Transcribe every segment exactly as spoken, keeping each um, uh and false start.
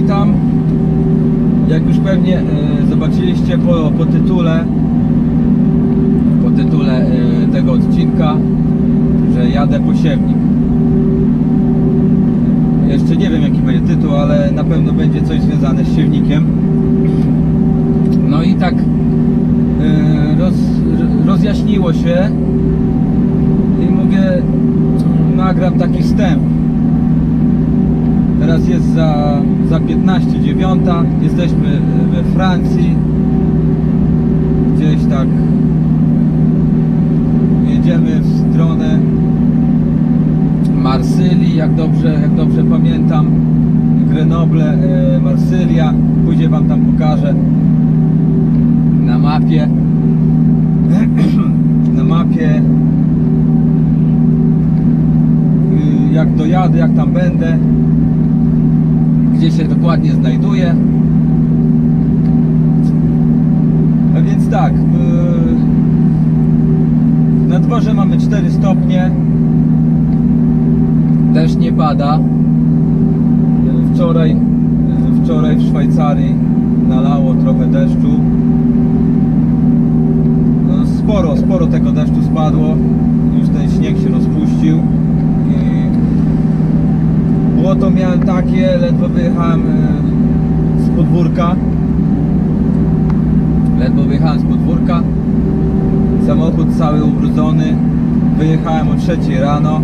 pamiętam, jak już pewnie e, zobaczyliście po, po tytule po tytule e, tego odcinka, że jadę po siewnik. Jeszcze nie wiem, jaki będzie tytuł, ale na pewno będzie coś związane z siewnikiem. No i tak e, roz, rozjaśniło się i mówię, nagram taki wstęp. Teraz jest za, za piętnaście dziewiąta, jesteśmy we Francji, gdzieś tak jedziemy w stronę Marsylii, jak dobrze, jak dobrze pamiętam, Grenoble, e, Marsylia, później wam tam pokażę na mapie, na mapie, jak dojadę, jak tam będę, gdzie się dokładnie znajduję. A więc tak, na dworze mamy cztery stopnie, deszcz nie pada. Wczoraj, wczoraj w Szwajcarii nalało trochę deszczu. No, sporo, sporo tego deszczu spadło, już ten śnieg się rozpuścił. Błoto miałem takie, ledwo wyjechałem z podwórka. Ledwo wyjechałem z podwórka. Samochód cały ubrudzony. Wyjechałem o trzeciej rano.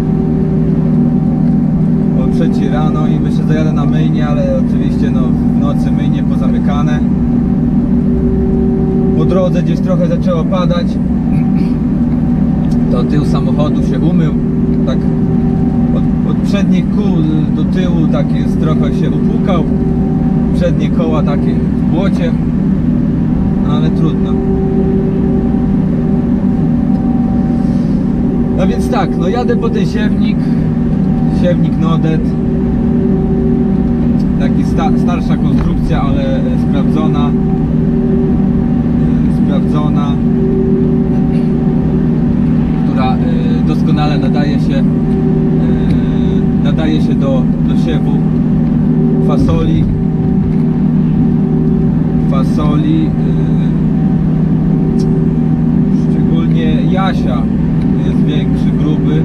O trzeciej rano i myślę, że zajadę na myjnię, ale oczywiście no, w nocy myjnie pozamykane. Po drodze gdzieś trochę zaczęło padać. To tył samochodu się umył. Tak od, od przednich kół do tyłu tak jest, trochę się upłukał. Przednie koła takie w błocie, ale trudno. No więc tak, no jadę po ten siewnik. Siewnik Nodet. Taki sta, starsza konstrukcja, ale sprawdzona. Sprawdzona. Która doskonale nadaje się nadaje się do, do siewu fasoli. Fasoli. Szczególnie jasia jest większy, gruby.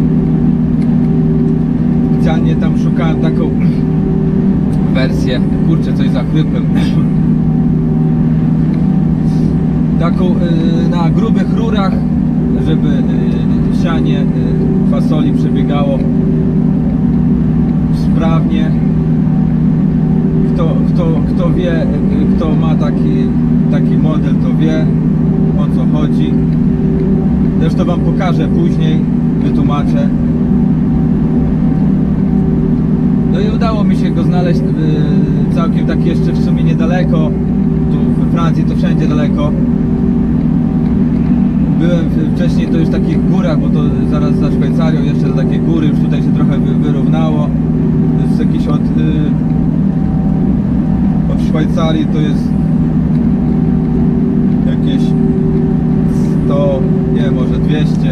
Specjalnie tam szukałem taką wersję, kurczę, coś zachrypłem, taką y, na grubych rurach, żeby y, sianie y, fasoli przebiegało sprawnie. Kto, kto, kto wie, y, kto ma taki, taki model, to wie, o co chodzi. Zresztą wam pokażę później, wytłumaczę. No i udało mi się go znaleźć yy, całkiem tak jeszcze w sumie niedaleko. Tu we Francji to wszędzie daleko. Byłem wcześniej to już w takich górach, bo to zaraz za Szwajcarią jeszcze takie góry, już tutaj się trochę wyrównało. To jest jakieś od, yy, od Szwajcarii to jest jakieś sto, nie, może dwieście.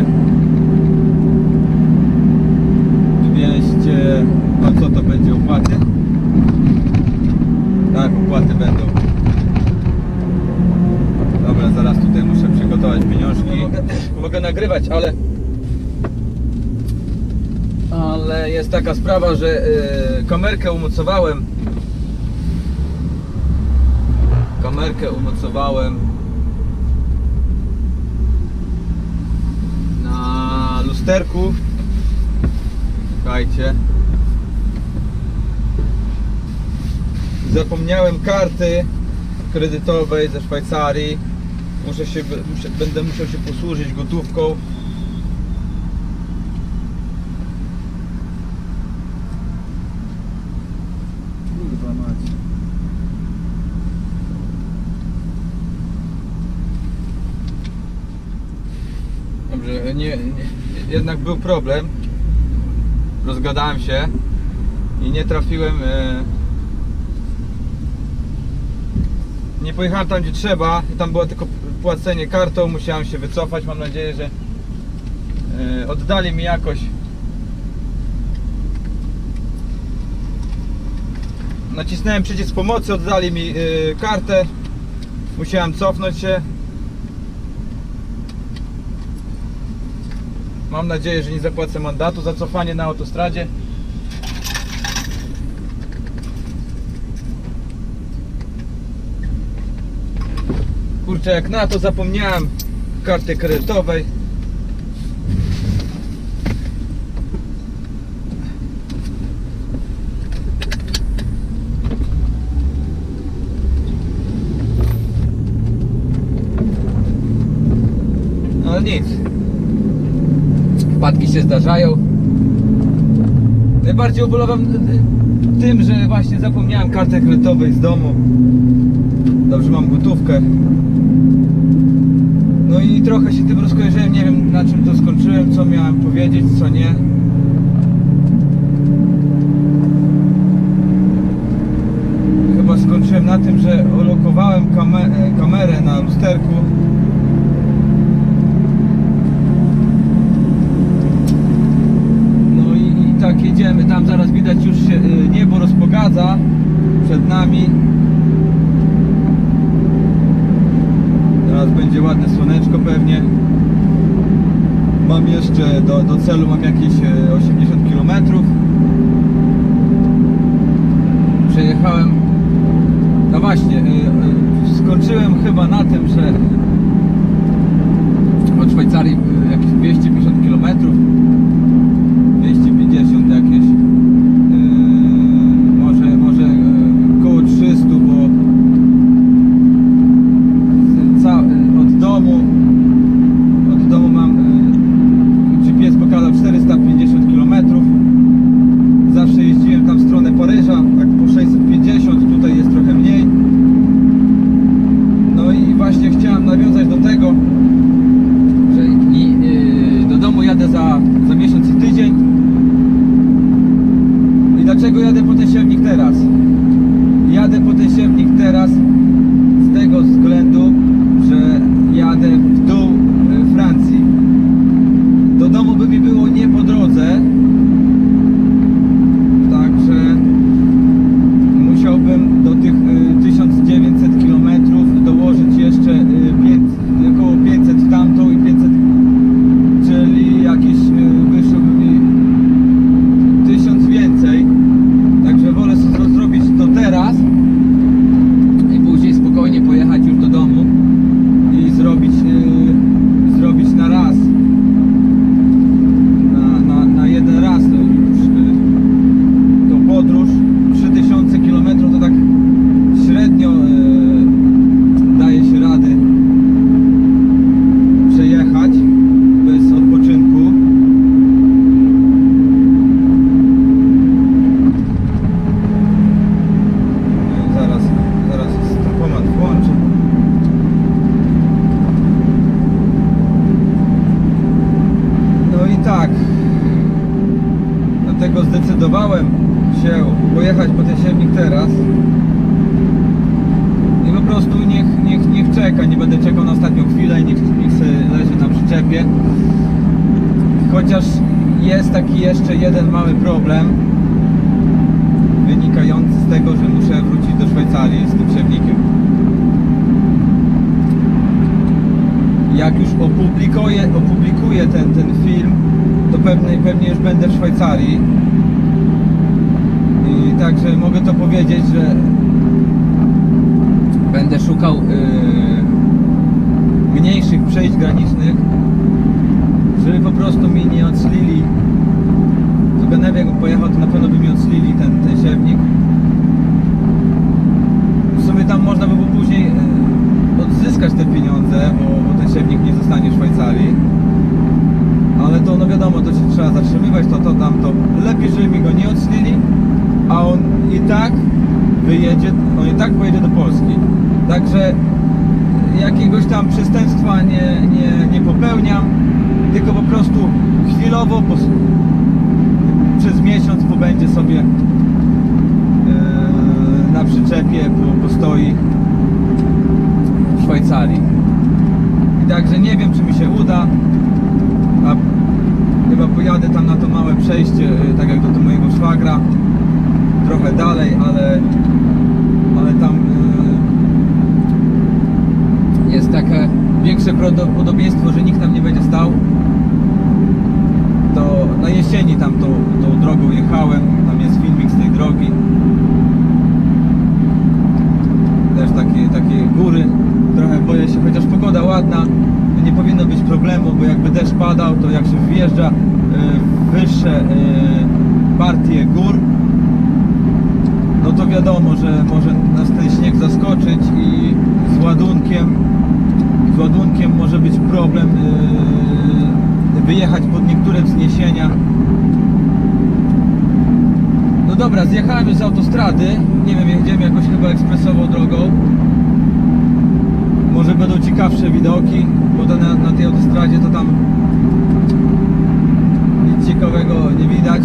dwieście. No co to będzie, opłaty? Tak, opłaty będą. Dobra, zaraz tutaj muszę przygotować pieniążki. Mogę, mogę nagrywać, ale ale jest taka sprawa, że yy, kamerkę umocowałem. Kamerkę umocowałem na lusterku. Słuchajcie. Zapomniałem karty kredytowej ze Szwajcarii. Muszę się, muszę, będę musiał się posłużyć gotówką. Kurwa mać. Dobrze, nie, nie, jednak był problem. Rozgadałem się i nie trafiłem. E, nie pojechałem tam, gdzie trzeba. Tam było tylko płacenie kartą. Musiałem się wycofać. Mam nadzieję, że e, oddali mi jakoś nacisnąłem przycisk pomocy, oddali mi yy, kartę. Musiałem cofnąć się. Mam nadzieję, że nie zapłacę mandatu za cofanie na autostradzie. Kurczę, jak na to zapomniałem karty kredytowej. No nic. Wpadki się zdarzają. Najbardziej ubolewam tym, że właśnie zapomniałem karty kredytowej z domu. Dobrze, mam gotówkę. No i trochę się tym rozkojarzyłem, nie wiem na czym to skończyłem, co miałem powiedzieć, co nie. Chyba skończyłem na tym, że ulokowałem kamer kamerę na lusterku. No i, i tak jedziemy, tam zaraz widać już się niebo rozpogadza przed nami. Teraz będzie ładne słoneczko pewnie. Mam jeszcze do, do celu mam jakieś osiemdziesiąt kilometrów. Przejechałem. No właśnie, skończyłem chyba na tym, że od Szwajcarii jakieś dwieście pięćdziesiąt kilometrów, dwieście pięćdziesiąt jakieś, może, może koło trzysta, bo od domu od domu mam G P S pokazał czterysta pięćdziesiąt kilometrów. Zawsze jeździłem tam w stronę Paryża, tak po sześćset pięćdziesiąt, tutaj jest trochę mniej. No i właśnie chciałem nawiązać do tego, że i, yy, do domu jadę za, za miesiąc i tydzień. I dlaczego jadę po ten siewnik teraz? Jadę po ten siewnik teraz z tego względu, że jadę w dół Francji. Do domu by mi było nie po drodze, także musiałbym do tych tysiąc dziewięćset kilometrów dołożyć jeszcze około pięćset w tamtą i pięćset, czyli jakieś wyszłoby mi tysiąc więcej. Także wolę sobie zrobić to teraz i później spokojnie pojechać już do domu i zrobić, yy, zrobić na raz, na, na, na jeden raz to już, yy, tą podróż. Trzy tysiące kilometrów to tak średnio yy, daje się rady przejechać bez odpoczynku. Yy, zaraz, zaraz tempomat włączę. No i tak, dlatego zdecydowałem się pojechać po ten siewnik teraz i po prostu niech, niech, niech czeka, nie będę czekał na ostatnią chwilę i niech, niech sobie leży na przyczepie. Chociaż jest taki jeszcze jeden mały problem wynikający z tego, że muszę wrócić do Szwajcarii z tym siewnikiem. Jak już opublikuję, opublikuję ten, ten film, to pewnie, pewnie już będę w Szwajcarii. I także mogę to powiedzieć, że będę szukał yy, mniejszych przejść granicznych, żeby po prostu mi nie odslili. Do Genewy jakbym pojechał, to na pewno by mi odslili ten, ten siewnik. W sumie tam można by było później yy, odzyskać te pieniądze, bo, bo ten siewnik nie zostanie w Szwajcarii. Ale to no wiadomo, to się trzeba zatrzymywać, to to tamto. Lepiej, żeby mi go nie odslili, a on i tak wyjedzie, on i tak pojedzie do Polski. Także jakiegoś tam przestępstwa nie, nie, nie popełniam, tylko po prostu chwilowo po, przez miesiąc pobędzie sobie yy, na przyczepie, po, postoi w Szwajcarii. I także nie wiem, czy mi się uda, a chyba pojadę tam na to małe przejście, yy, tak jak do, do mojego szwagra. trochę dalej, ale, ale tam yy, jest takie większe prawdopodobieństwo, że nikt tam nie będzie stał. To na jesieni tam tą, tą drogą jechałem, tam jest filmik z tej drogi. Też takie, takie góry, trochę boję się, chociaż pogoda ładna, nie powinno być problemu, bo jakby deszcz padał, to jak się wjeżdża w wyższe partie gór, no to wiadomo, że może nas ten śnieg zaskoczyć i z ładunkiem, z ładunkiem może być problem wyjechać pod niektóre wzniesienia. No dobra, zjechałem już z autostrady, nie wiem, jedziemy jakoś chyba ekspresową drogą. Może będą ciekawsze widoki, bo to na, na tej autostradzie to tam nic ciekawego nie widać.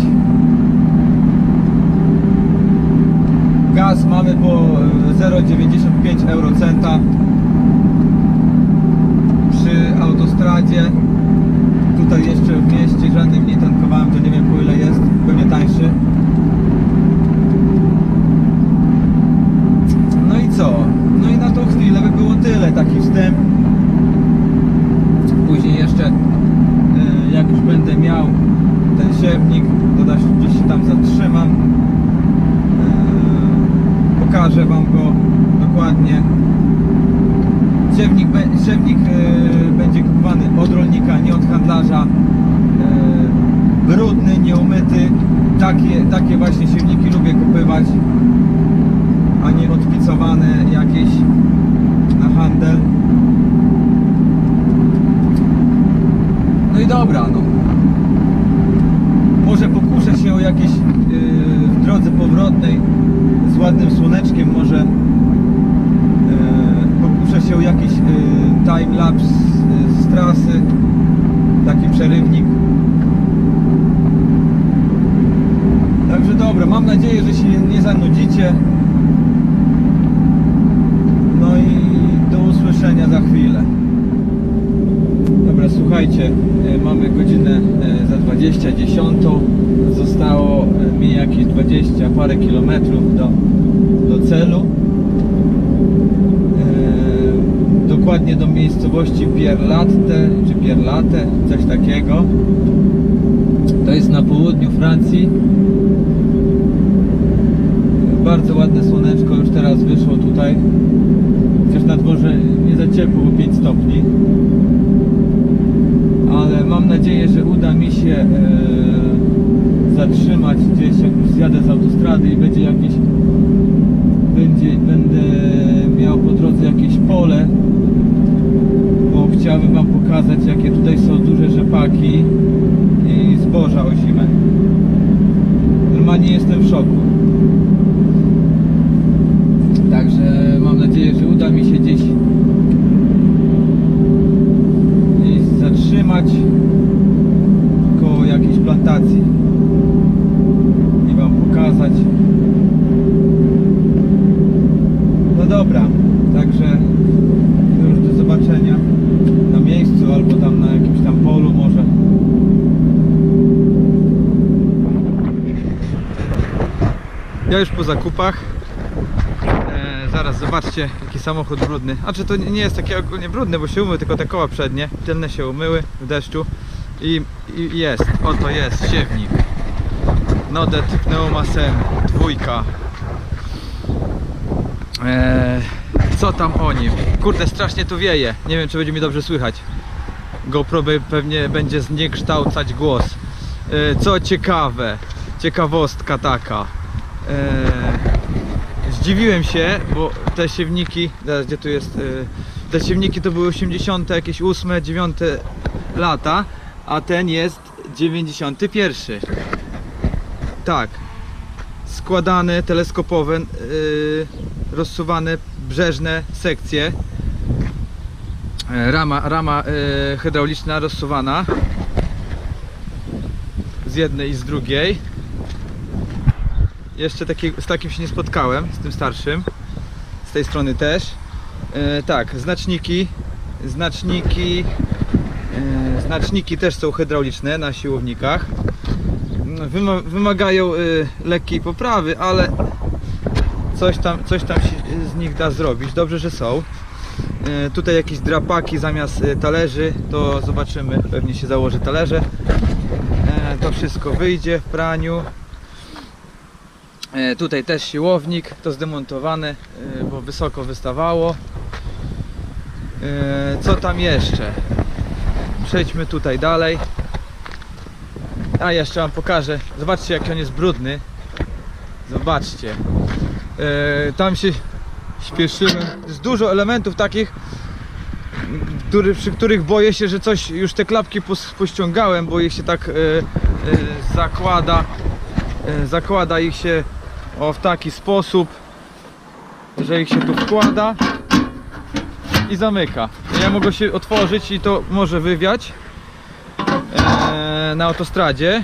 Gaz mamy po zero przecinek dziewięćdziesiąt pięć eurocenta przy autostradzie. Tutaj jeszcze w mieście żadnym nie tankowałem, to nie wiem po ile jest, pewnie tańszy. No i co? No i na tą chwilę by było tyle, taki wstęp. Później jeszcze jak już będę miał ten siewnik, to gdzieś się tam zatrzymam, pokażę wam go dokładnie. Siewnik, siewnik będzie kupowany od rolnika, nie od handlarza. Brudny, nieumyty. Takie, takie właśnie siewniki lubię kupować, a nie odpicowane jakieś na handel. No i dobra, no. Może pokuszę się o jakieś yy, w drodze powrotnej z ładnym słoneczkiem, może yy, pokuszę się o jakiś yy, timelapse yy, z trasy, taki przerywnik. Także dobra, mam nadzieję, że się nie zanudzicie. No i do usłyszenia za chwilę. Dobra, słuchajcie, mamy godzinę za dwadzieścia, dziesiątą. Zostało mi jakieś dwadzieścia parę kilometrów do, do celu. Dokładnie do miejscowości Pierlatte, czy Pierlatte, coś takiego. To jest na południu Francji. Bardzo ładne słoneczko już teraz wyszło tutaj. Chociaż na dworze nie za ciepło, bo pięć stopni. Ale mam nadzieję, że uda mi się e, zatrzymać gdzieś, jak już zjadę z autostrady i będzie jakieś będzie, będę miał po drodze jakieś pole, bo chciałbym wam pokazać, jakie tutaj są duże rzepaki i zboża o zimę. Normalnie jestem w szoku. Także mam nadzieję, że uda mi się gdzieś zatrzymać koło jakiejś plantacji i wam pokazać. No dobra, także już do zobaczenia na miejscu albo tam na jakimś tam polu może. Ja już po zakupach. Zaraz zobaczcie, jaki samochód brudny. A czy to nie jest takie ogólnie brudne, bo się umyły tylko te koła przednie, tylne się umyły w deszczu. I, i jest, oto jest siewnik Nodet Pneumasen dwójka. eee, Co tam o nim? Kurde, strasznie tu wieje. Nie wiem, czy będzie mi dobrze słychać. GoPro pewnie będzie zniekształcać głos. eee, Co ciekawe, ciekawostka taka. eee, Zdziwiłem się, bo te siewniki, teraz gdzie tu jest, te siewniki to były osiemdziesiąte, jakieś ósme, dziewiąte lata, a ten jest dziewięćdziesiąty pierwszy. Tak, składane, teleskopowe, yy, rozsuwane, brzeżne sekcje, rama, rama yy, hydrauliczna rozsuwana z jednej i z drugiej. Jeszcze taki, z takim się nie spotkałem, z tym starszym. Z tej strony też. E, tak, znaczniki. Znaczniki. E, znaczniki też są hydrauliczne na siłownikach. wymagają y, lekkiej poprawy, ale coś tam, coś tam się z nich da zrobić. Dobrze, że są. Y, tutaj jakieś drapaki zamiast y, talerzy, to zobaczymy, pewnie się założy talerze. Y, to wszystko wyjdzie w praniu. Y, tutaj też siłownik, to zdemontowane, y, bo wysoko wystawało. Y, co tam jeszcze? Przejdźmy tutaj dalej. A jeszcze wam pokażę. Zobaczcie, jak on jest brudny. Zobaczcie. Yy, tam się śpieszyłem. Jest dużo elementów takich, który, przy których boję się, że coś już te klapki pos, pościągałem, bo ich się tak yy, yy, zakłada. Yy, zakłada ich się o, w taki sposób, że ich się tu wkłada i zamyka. Ja mogę się otworzyć i to może wywiać na autostradzie.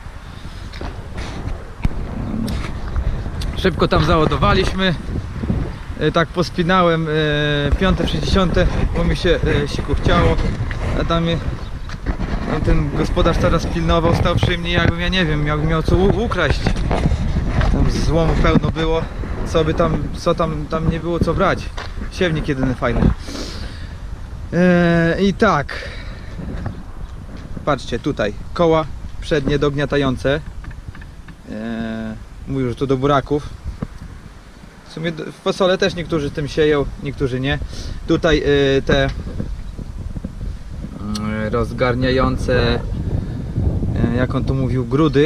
Szybko tam załadowaliśmy. Tak pospinałem piąte przez dziesiąte, bo mi się siku chciało. A tam, tam ten gospodarz teraz pilnował, stał przy mnie, jakbym, ja nie wiem, miał, miał co ukraść. Tam złomu pełno było. Co by tam, co tam, tam nie było co brać. Siewnik jedyny fajny. I tak. Patrzcie, tutaj koła przednie dogniatające. Eee, mówię, że to do buraków. W sumie w fasole też niektórzy tym sieją, niektórzy nie. Tutaj yy, te yy, rozgarniające, yy, jak on tu mówił, grudy.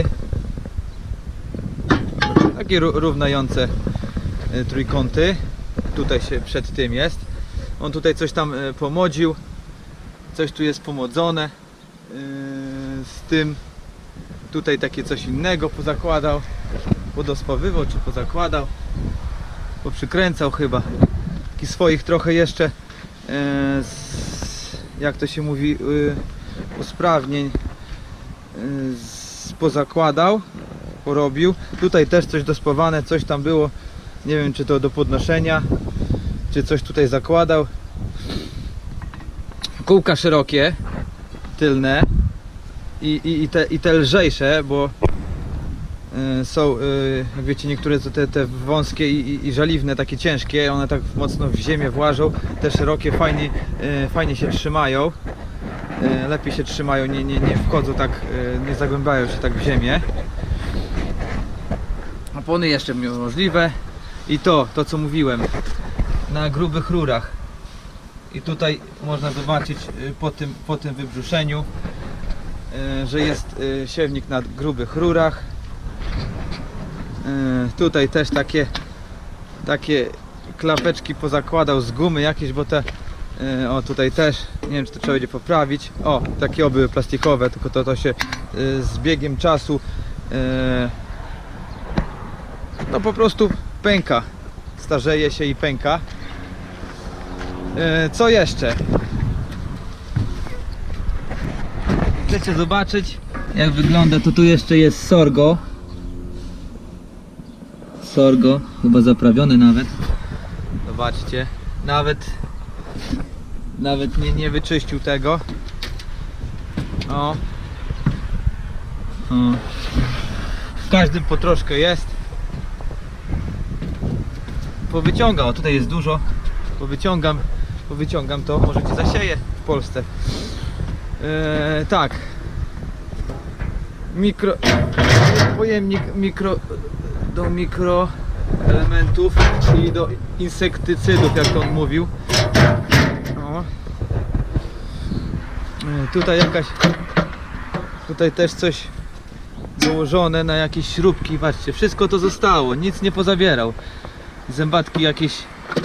Takie równające yy, trójkąty. Tutaj się przed tym jest. On tutaj coś tam yy, pomodził. Coś tu jest pomodzone. Z tym tutaj takie coś innego pozakładał, podospawywał czy pozakładał, poprzykręcał chyba. Taki swoich trochę jeszcze jak to się mówi, usprawnień pozakładał, porobił. Tutaj też coś dospawane, coś tam było, nie wiem, czy to do podnoszenia, czy coś tutaj zakładał. Kółka szerokie, tylne i, i, i, te, i te lżejsze, bo y, są, y, jak wiecie, niektóre to te, te wąskie i, i, i żeliwne, takie ciężkie, one tak mocno w ziemię włażą. Te szerokie fajnie, y, fajnie się trzymają, y, lepiej się trzymają, nie, nie, nie wchodzą tak, y, nie zagłębiają się tak w ziemię. Opony jeszcze możliwe i to, to co mówiłem, na grubych rurach. I tutaj można zobaczyć po tym, po tym wybrzuszeniu, że jest siewnik na grubych rurach. Tutaj też takie, takie klapeczki pozakładał z gumy jakieś, bo te, o tutaj też, nie wiem, czy to trzeba będzie poprawić. O, takie oby plastikowe, tylko to, to się z biegiem czasu no po prostu pęka, starzeje się i pęka. Co jeszcze? Chcecie zobaczyć, jak wygląda, to tu jeszcze jest sorgo. Sorgo, chyba zaprawione nawet. Zobaczcie, nawet nawet nie, nie wyczyścił tego. O. O. W każdym po troszkę jest. Powyciągam, o tutaj jest dużo. Powyciągam, powyciągam to, może cię zasieję w Polsce. Eee, tak. Mikro pojemnik mikro do mikroelementów i do insektycydów, jak to on mówił. O. Eee, tutaj jakaś tutaj też coś dołożone na jakieś śrubki, patrzcie, wszystko to zostało, nic nie pozabierał. Zębatki jakieś,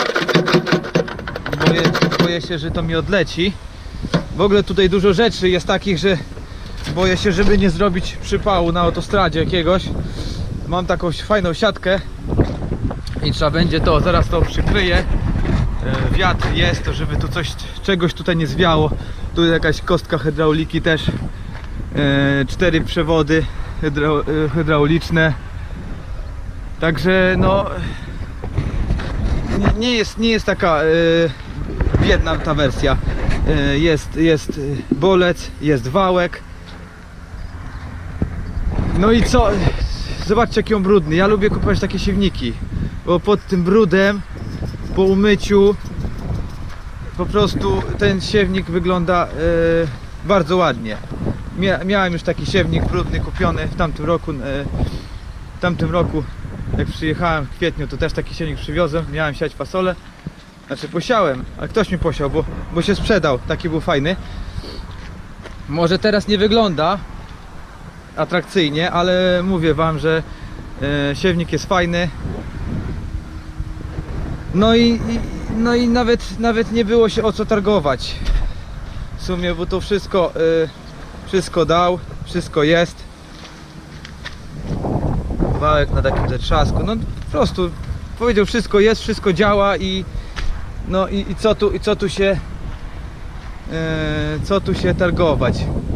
boję, boję się, że to mi odleci. W ogóle tutaj dużo rzeczy jest takich, że boję się, żeby nie zrobić przypału na autostradzie jakiegoś. Mam taką fajną siatkę i trzeba będzie to, zaraz to przykryję. Wiatr jest, to żeby tu coś, czegoś tutaj nie zwiało. Tu jakaś kostka hydrauliki też. Cztery przewody hydrauliczne. Także no nie, nie, jest, nie jest taka biedna ta wersja. Jest, jest bolec, jest wałek. No i co? Zobaczcie, jaki on brudny. Ja lubię kupować takie siewniki, bo pod tym brudem, po umyciu, po prostu ten siewnik wygląda yy, bardzo ładnie. Mia miałem już taki siewnik brudny kupiony w tamtym roku. Yy, w tamtym roku, jak przyjechałem w kwietniu, to też taki siewnik przywiozłem. Miałem siać fasolę. Znaczy posiałem, ale ktoś mi posiał, bo, bo się sprzedał. Taki był fajny. Może teraz nie wygląda atrakcyjnie, ale mówię wam, że e, siewnik jest fajny. No i, i, no i nawet, nawet nie było się o co targować w sumie, bo to wszystko e, wszystko dał, wszystko jest. Wałek na takim zatrzasku, no po prostu powiedział, wszystko jest, wszystko działa i no i, i co tu, i co tu się e, co tu się targować.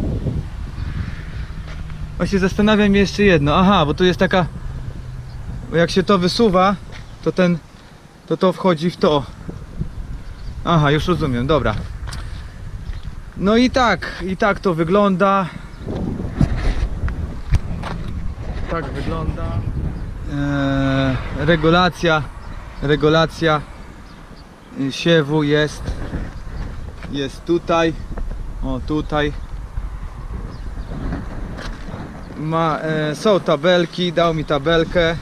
Właśnie zastanawiam się jeszcze jedno. Aha, bo tu jest taka, bo jak się to wysuwa, to ten, to to wchodzi w to. Aha, już rozumiem, dobra. No i tak, i tak to wygląda. Tak wygląda. Eee, regulacja, regulacja siewu jest, jest tutaj, o tutaj. Ma, e, są tabelki, dał mi tabelkę,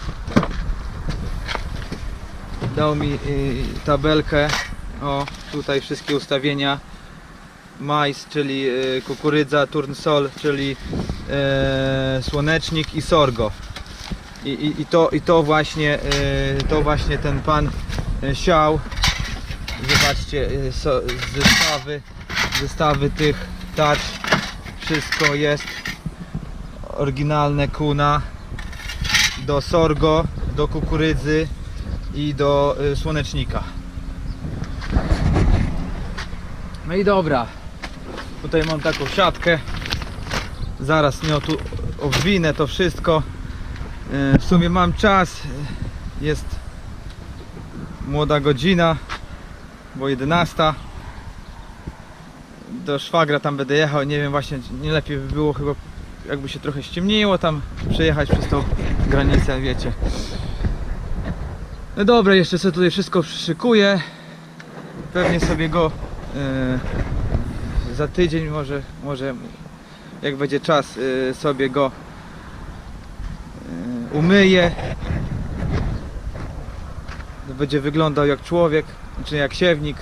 dał mi e, tabelkę, o tutaj wszystkie ustawienia, majs, czyli e, kukurydza, turnsol, czyli e, słonecznik i sorgo. I, i, i, to, i to właśnie e, to właśnie ten pan e, siał. Zobaczcie, e, so, zestawy, zestawy tych tarcz, wszystko jest. Oryginalne kuna do sorgo, do kukurydzy i do y, słonecznika. No i dobra, tutaj mam taką siatkę, zaraz nią tu obwinę to wszystko. y, w sumie mam czas, jest młoda godzina, bo jedenasta. Do szwagra tam będę jechał, nie wiem, właśnie nie lepiej by było chyba, jakby się trochę ściemniło, tam przejechać przez tą granicę, wiecie. No dobra, jeszcze sobie tutaj wszystko przyszykuję. Pewnie sobie go yy, za tydzień, może, może jak będzie czas, yy, sobie go yy, umyję. To będzie wyglądał jak człowiek, czy jak siewnik.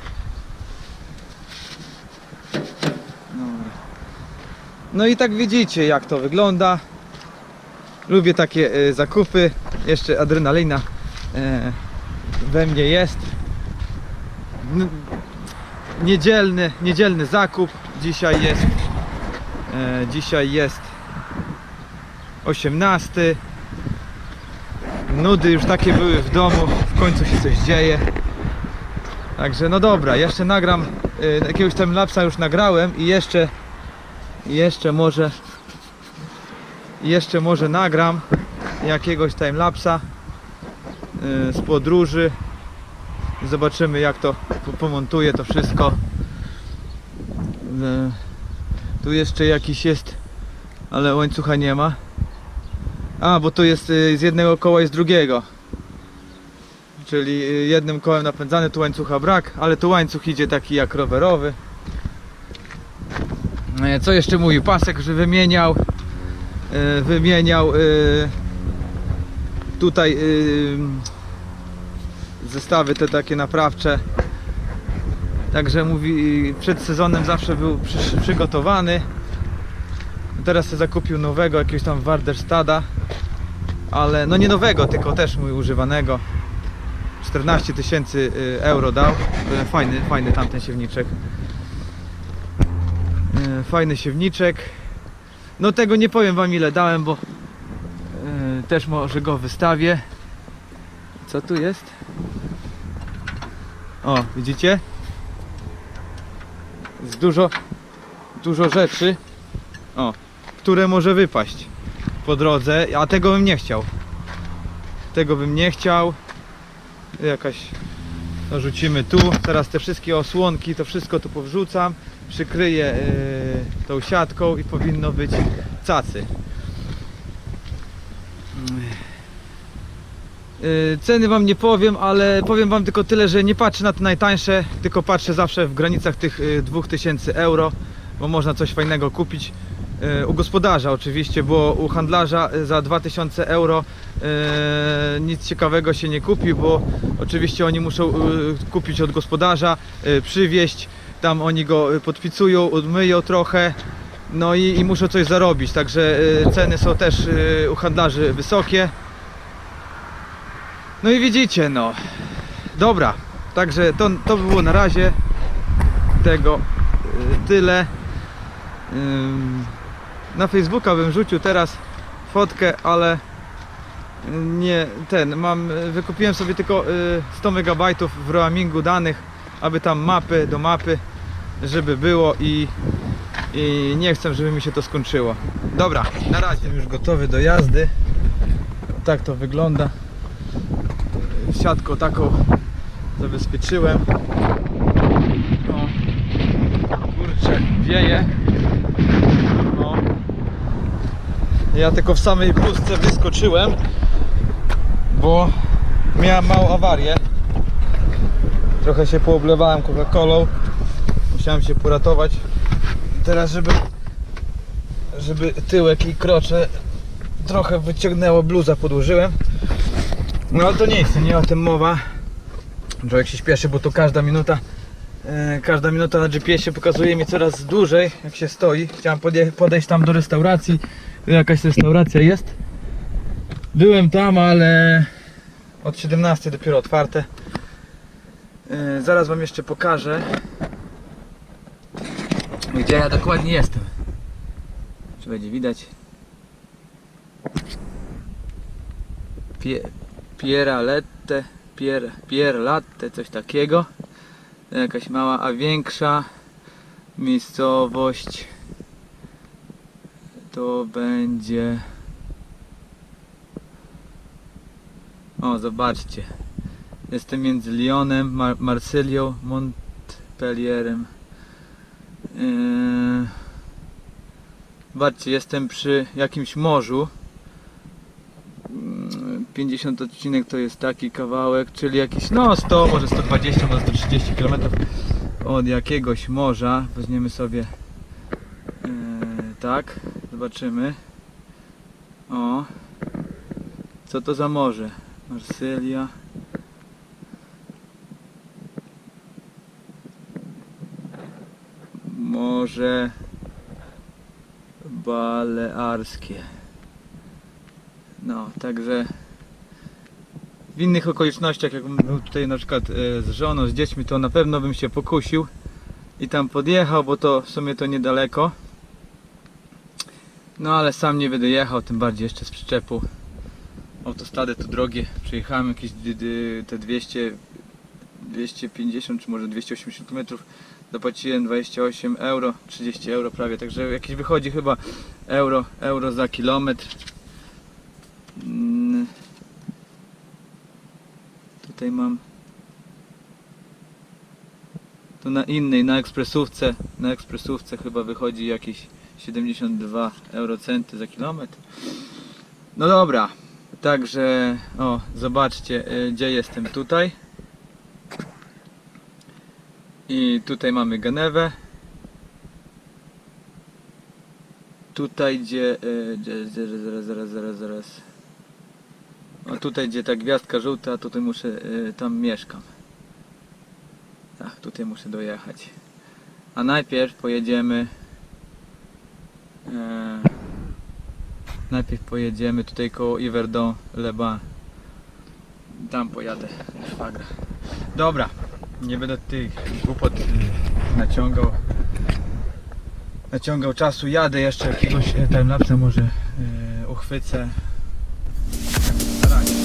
No i tak widzicie, jak to wygląda. Lubię takie e, zakupy. Jeszcze adrenalina e, we mnie jest. N niedzielny, niedzielny zakup. Dzisiaj jest e, dzisiaj jest osiemnasty. Nudy już takie były w domu. W końcu się coś dzieje. Także no dobra, jeszcze nagram e, jakiegoś timelapsa już nagrałem i jeszcze jeszcze może jeszcze może nagram jakiegoś timelapsa yy, z podróży. Zobaczymy, jak to pomontuję to wszystko. Yy, tu jeszcze jakiś jest, ale łańcucha nie ma. A, bo tu jest yy, z jednego koła i z drugiego, czyli yy, jednym kołem napędzany, tu łańcucha brak, ale tu łańcuch idzie taki jak rowerowy. Co jeszcze mówił? Pasek, że wymieniał yy, wymieniał yy, tutaj yy, zestawy te takie naprawcze. Także mówi, przed sezonem zawsze był przy, przygotowany. Teraz sobie zakupił nowego, jakiegoś tam Warderstada, ale no nie nowego, tylko też mój używanego. czternaście tysięcy euro dał. Fajny, fajny tamten siewniczek. Fajny siewniczek. No tego nie powiem wam, ile dałem, bo yy, też może go wystawię. Co tu jest? O, widzicie? Jest dużo dużo rzeczy, o, które może wypaść po drodze, a tego bym nie chciał. Tego bym nie chciał. Jakaś, no rzucimy tu. Teraz te wszystkie osłonki, to wszystko tu powrzucam. Przykryję yy, tą siatką i powinno być cacy. Ceny wam nie powiem, ale powiem wam tylko tyle, że nie patrzę na te najtańsze, tylko patrzę zawsze w granicach tych dwóch tysięcy euro, bo można coś fajnego kupić. U gospodarza oczywiście, bo u handlarza za dwa tysiące euro e, nic ciekawego się nie kupi, bo oczywiście oni muszą e, kupić od gospodarza, e, przywieźć, tam oni go podpicują, odmyją trochę, no i, i muszą coś zarobić, także e, ceny są też e, u handlarzy wysokie. No i widzicie, no dobra, także to, to by było na razie tego e, tyle. Na Facebooka bym rzucił teraz fotkę, ale nie ten, mam, wykupiłem sobie tylko sto megabajtów w roamingu danych, aby tam mapy do mapy, żeby było i, i nie chcę, żeby mi się to skończyło. Dobra, na razie jestem już gotowy do jazdy. Tak to wygląda. Siatką taką zabezpieczyłem. O, kurczę, wieje. Ja tylko w samej pustce wyskoczyłem, bo miałem małą awarię. Trochę się pooblewałem Coca-Colą. Musiałem się poratować. Teraz żeby żeby tyłek i krocze trochę wyciągnęło, bluza podłożyłem. No ale to nie jest, nie o tym mowa. Człowiek się śpieszy, bo to każda minuta e, każda minuta na G P S-ie pokazuje mi coraz dłużej, jak się stoi. Chciałem podejść tam do restauracji. Jakaś restauracja jest. Byłem tam, ale od siedemnastej dopiero otwarte. Yy, zaraz wam jeszcze pokażę, gdzie ja dokładnie jestem. Czy będzie widać? Pie, Piera Latte, Pier, Pier Latte, coś takiego. Jakaś mała, a większa miejscowość to będzie... O, zobaczcie. Jestem między Lyonem, Mar Marsylią, Montpellierem. Yy... Zobaczcie, jestem przy jakimś morzu. pięćdziesiąty odcinek to jest taki kawałek, czyli jakiś, no sto, może sto dwadzieścia, może sto trzydzieści kilometrów od jakiegoś morza. Weźmiemy sobie yy, tak, zobaczymy. O, co to za morze? Marsylia. Morze Balearskie. No, także w innych okolicznościach, jakbym był tutaj na przykład z żoną, z dziećmi, to na pewno bym się pokusił i tam podjechał, bo to w sumie to niedaleko. No ale sam nie będę jechał, tym bardziej jeszcze z przyczepu. Autostrady to drogie, przejechałem jakieś te dwieście, dwieście pięćdziesiąt czy może dwieście osiemdziesiąt kilometrów, zapłaciłem dwadzieścia osiem euro, trzydzieści euro prawie, także jakieś wychodzi chyba euro, euro za kilometr. Tutaj mam to na innej, na ekspresówce, na ekspresówce chyba wychodzi jakieś siedemdziesiąt dwa eurocenty za kilometr. No dobra, także o, zobaczcie, gdzie jestem tutaj. I tutaj mamy Genewę. Tutaj gdzie, gdzie, gdzie zaraz, zaraz, zaraz, zaraz. O, tutaj gdzie ta gwiazdka żółta, tutaj muszę, tam mieszkam. Tak, tutaj muszę dojechać. A najpierw pojedziemy e, najpierw pojedziemy tutaj koło Yverdon-les-Bains. Tam pojadę szwagra. Dobra, nie będę tych głupot naciągał naciągał czasu, jadę jeszcze jakiegoś timelapsa może e, uchwycę. Na razie.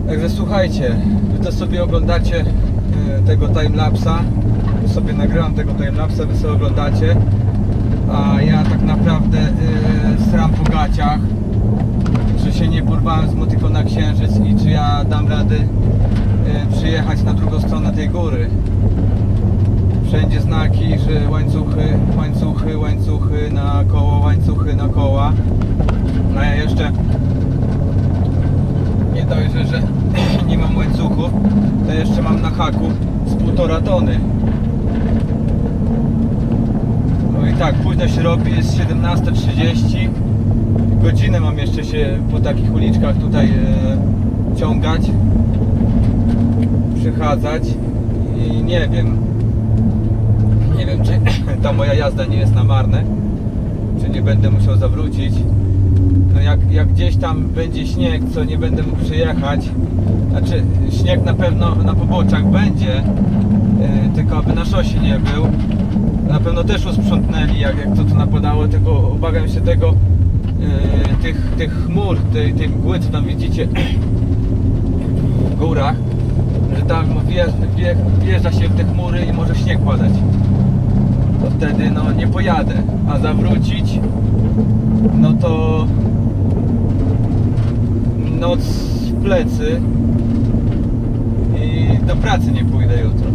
Także słuchajcie, wy to sobie oglądacie tego timelapsa, wy sobie nagrywam tego timelapsa, wy sobie oglądacie, a ja tak naprawdę yy, stram po gaciach, czy się nie porwałem z motyką na Księżyc i czy ja dam radę yy, przyjechać na drugą stronę tej góry. Wszędzie znaki, że łańcuchy, łańcuchy, łańcuchy na koło, łańcuchy na koła. No ja jeszcze nie dość, że, że nie mam łańcuchów, to jeszcze mam na haku z półtora tony. No i tak, późno się robi, jest siedemnasta trzydzieści. Godzinę mam jeszcze się po takich uliczkach tutaj e, ciągać, przechadzać i nie wiem, nie wiem czy ta moja jazda nie jest na marne, czy nie będę musiał zawrócić. No jak, jak gdzieś tam będzie śnieg, co nie będę mógł przyjechać, znaczy śnieg na pewno na poboczach będzie, yy, tylko aby na szosie nie był. Na pewno też usprzątnęli, jak, jak to tu napadało, tylko obawiam się tego, yy, tych, tych chmur, tej, tej mgły, co tam widzicie w górach, że tam wjeżdża się w te chmury i może śnieg padać. To wtedy no nie pojadę, a zawrócić no to noc w plecy i do pracy nie pójdę jutro.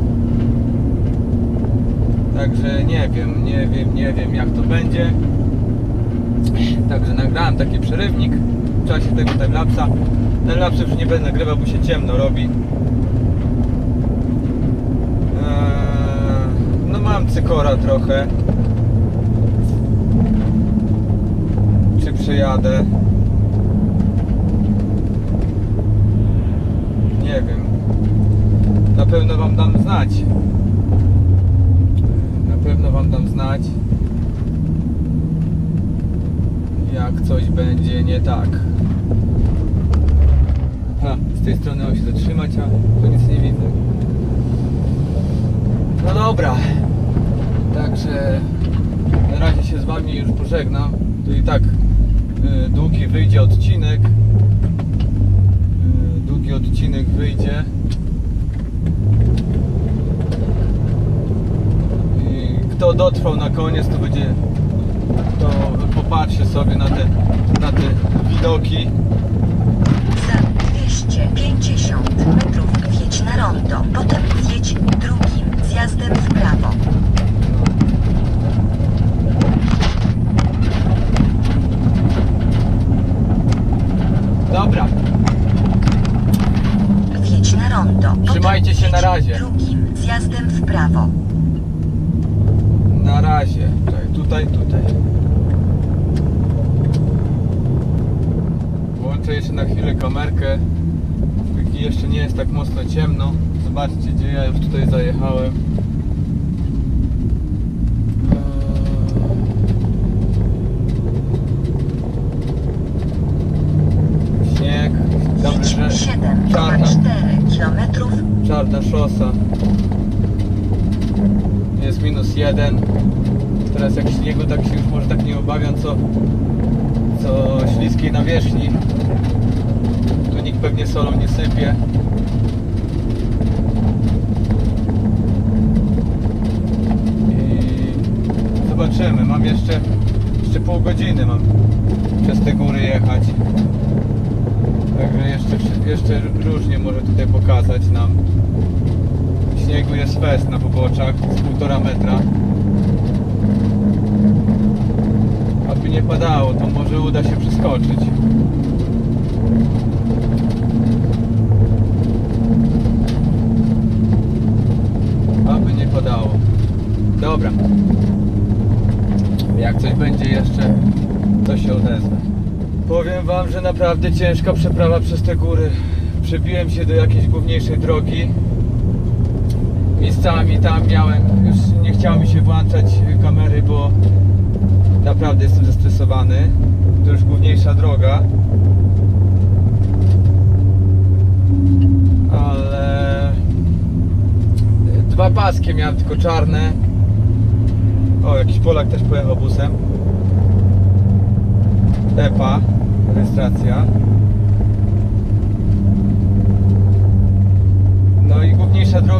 Także nie wiem, nie wiem, nie wiem jak to będzie. Także nagrałem taki przerywnik w czasie tego timelapsa. Timelapsa już nie będę nagrywał, bo się ciemno robi. Eee, no mam cykora trochę. Czy przejadę? Nie wiem. Na pewno wam dam znać. Na pewno wam dam znać, jak coś będzie nie tak. Ha, z tej strony mam się zatrzymać, a tu nic nie widzę. No dobra. Także na razie się z wami już pożegnam. To i tak y, długi wyjdzie odcinek. Y, długi odcinek wyjdzie. I kto dotrwał na koniec, to będzie, to popatrzy sobie na te, na te widoki. Za dwieście pięćdziesiąt metrów wjedź na rondo, potem zjedź drugim zjazdem w prawo. Dobra. Wjedź na rondo. Trzymajcie się, na razie. Drugim zjazdem w prawo. Na razie. Czekaj, tutaj, tutaj. Włączę jeszcze na chwilę kamerkę. Póki jeszcze nie jest tak mocno ciemno. Zobaczcie, gdzie ja już tutaj zajechałem. Śnieg. Dobrze, że siedem przecinek czarna, cztery kilometrów. czarna szosa. Jest minus jeden. Teraz jak śniegu, tak się już może tak nie obawiam, co, co śliskiej nawierzchni. Tu nikt pewnie solą nie sypie. I zobaczymy. Mam jeszcze, jeszcze pół godziny mam przez te góry jechać. Także jeszcze, jeszcze różnie może tutaj pokazać nam. Śniegu jest fest na poboczach z półtora metra. Aby nie padało, to może uda się przeskoczyć. Aby nie padało. Dobra. Jak coś będzie jeszcze, to się odezwę. Powiem wam, że naprawdę ciężka przeprawa przez te góry. Przebiłem się do jakiejś główniejszej drogi. Miejscami tam miałem, już nie chciało mi się włączać kamery, bo naprawdę jestem zestresowany. To już główniejsza droga. Ale dwa paski miałem tylko czarne. O, jakiś Polak też pojechał busem. E P A, rejestracja.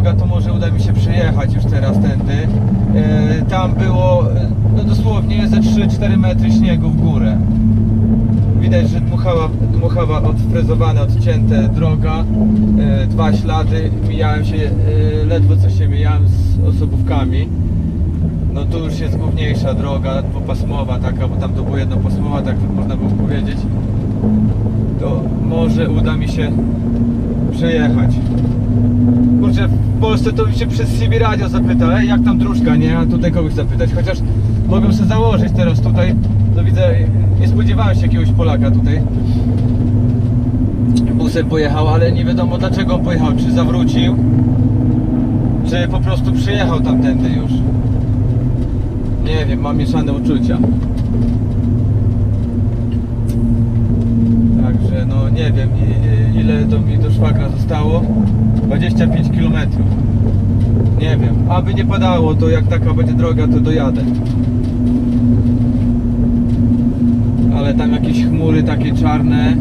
droga, to może uda mi się przejechać już teraz tędy. E, tam było no dosłownie ze trzy cztery metry śniegu w górę. Widać, że dmuchała, dmuchała odfrezowane, odcięte droga, e, dwa ślady, mijałem się, e, ledwo co się mijałem z osobówkami. No tu już jest główniejsza droga, dwupasmowa taka, bo tam to była jednopasmowa, tak można było powiedzieć. To może uda mi się przejechać. Kurczę, w Polsce to mi się przez C B radio zapyta, ej, jak tam dróżka, nie? A tutaj kogoś zapytać, chociaż mogę sobie założyć teraz tutaj, no widzę, nie spodziewałem się jakiegoś Polaka tutaj. Busem pojechał, ale nie wiadomo dlaczego on pojechał, czy zawrócił, czy po prostu przyjechał tamtędy już. Nie wiem, mam mieszane uczucia. Także no nie wiem ile do mi do szwagra zostało. dwadzieścia pięć kilometrów. Nie wiem, aby nie padało, to jak taka będzie droga, to dojadę. Ale tam jakieś chmury takie czarne.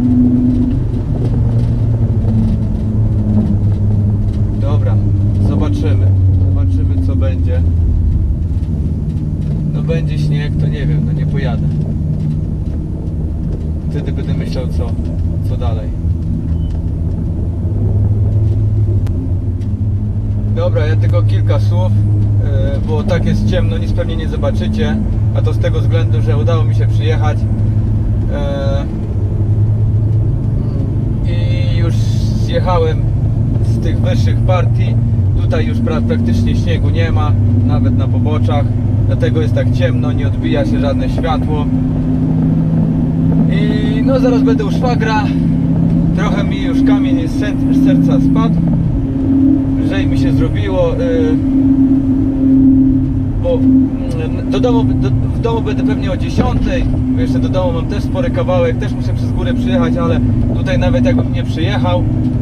Dobra, zobaczymy. Zobaczymy co będzie. No będzie śnieg, to nie wiem, no nie pojadę. Wtedy będę myślał co, co dalej. Dobra, ja tylko kilka słów, yy, bo tak jest ciemno, nic pewnie nie zobaczycie, a to z tego względu, że udało mi się przyjechać yy, i już zjechałem z tych wyższych partii. Tutaj już pra praktycznie śniegu nie ma, nawet na poboczach, dlatego jest tak ciemno, nie odbija się żadne światło. I no zaraz będę u szwagra. Trochę mi już kamień z serca spadł, lżej mi się zrobiło, yy, bo yy, do domu, do, w domu będę pewnie o dziesiątej, bo jeszcze do domu mam też spory kawałek, też muszę przez górę przyjechać, ale tutaj nawet jakbym nie przyjechał,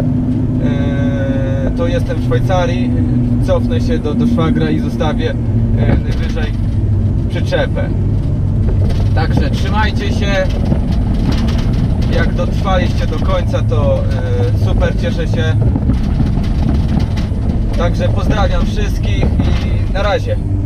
yy, to jestem w Szwajcarii, cofnę się do, do szwagra i zostawię yy, najwyżej przyczepę. Także trzymajcie się. Jak dotrwaliście do końca, to yy, super, cieszę się. Także pozdrawiam wszystkich i na razie.